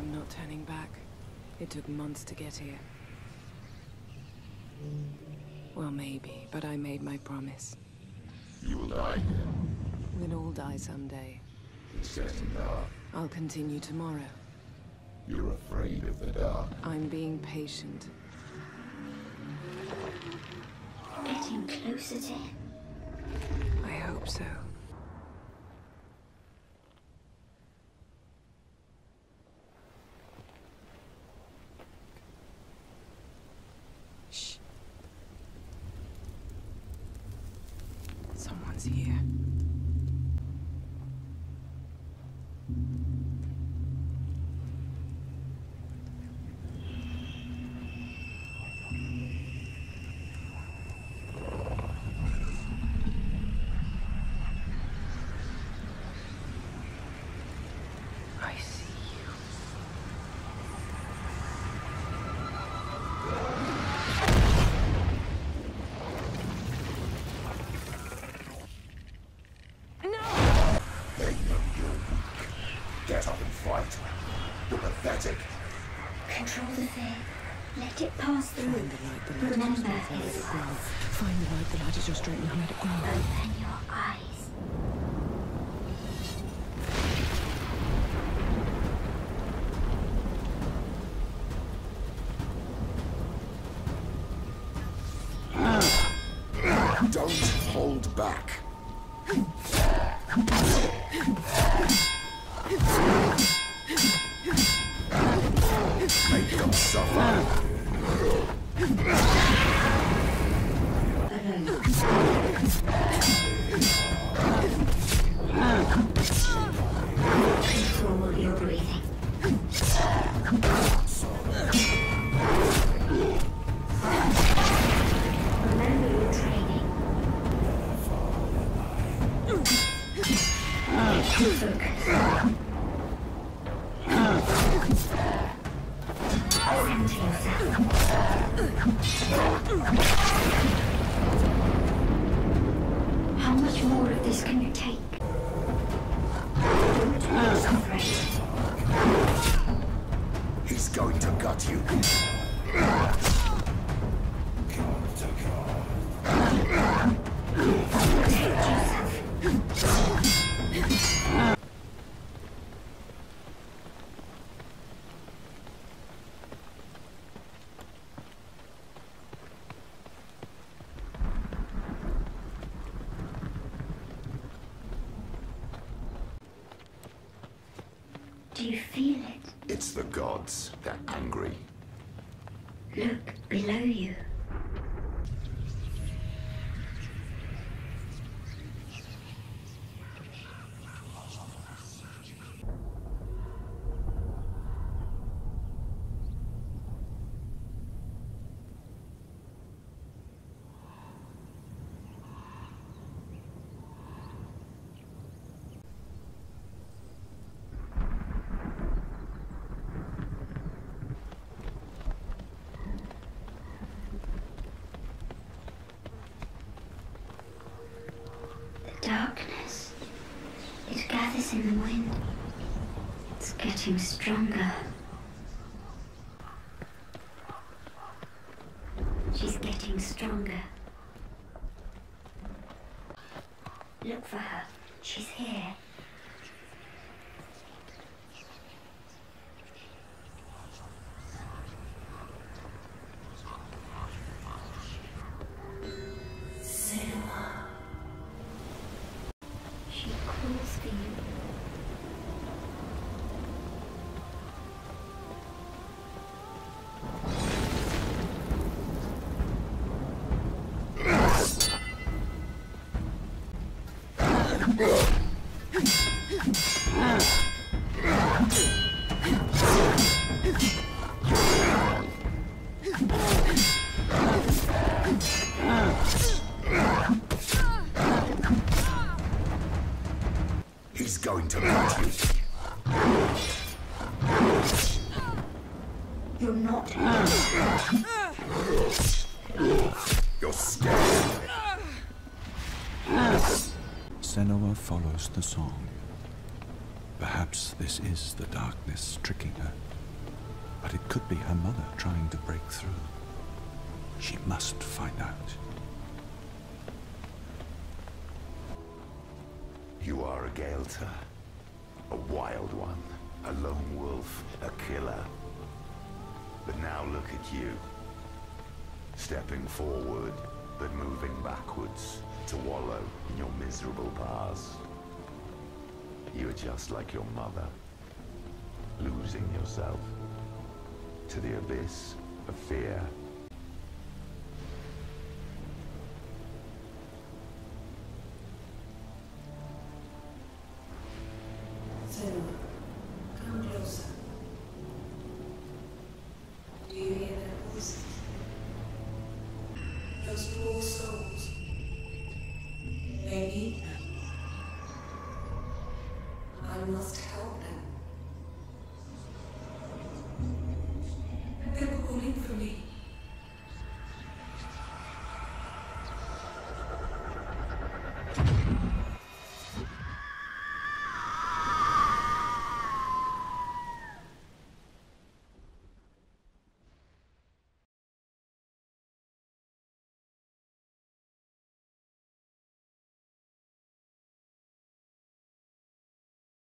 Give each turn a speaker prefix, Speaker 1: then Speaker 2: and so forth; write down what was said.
Speaker 1: I'm not turning back. It took months to get here. Well, maybe, but I made my promise.
Speaker 2: You will die here.
Speaker 1: We'll all die someday.
Speaker 2: It's getting dark.
Speaker 1: I'll continue tomorrow.
Speaker 2: You're afraid of the dark.
Speaker 1: I'm being patient.
Speaker 3: Getting closer to him.
Speaker 1: I hope so. Shh. Someone's here. I see you.
Speaker 2: They know you're weak. Get up and fight. You're pathetic.
Speaker 3: Control the fear. Let it pass through.
Speaker 1: Find the light, the light
Speaker 3: Remember
Speaker 1: is your strength, let
Speaker 3: his
Speaker 1: it grow.
Speaker 3: words.
Speaker 1: Find the light, the light is your strength, now let it grow.
Speaker 3: Open your eyes.
Speaker 2: Don't hold back. Make them suffer.
Speaker 3: Control your breathing. Remember your training. Focus. Center yourself. How much more of this can you take? Don't be afraid.
Speaker 2: He's going to gut you.
Speaker 3: Protect yourself. Do you feel it?
Speaker 2: It's the gods. They're angry.
Speaker 3: Look below you. Darkness. It gathers in the wind. It's getting stronger. She's getting stronger. Look for her. She's here. She calls for you.
Speaker 2: He's going to gut you.
Speaker 3: You're not.
Speaker 2: You're scared.
Speaker 4: Senua follows the song. Perhaps this is the darkness tricking her. But it could be her mother trying to break through. She must find out.
Speaker 2: You are a Gaelta. A wild one. A lone wolf. A killer. But now look at you. Stepping forward, but moving backwards to wallow in your miserable past. You are just like your mother. Losing yourself to the abyss of fear